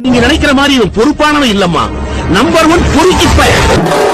நீங்க நினைக்கிற மாதிரி இவன் பொறுப்பானவன் இல்லம்மா. நம்பர் 1 பொறுக்கிப்ப.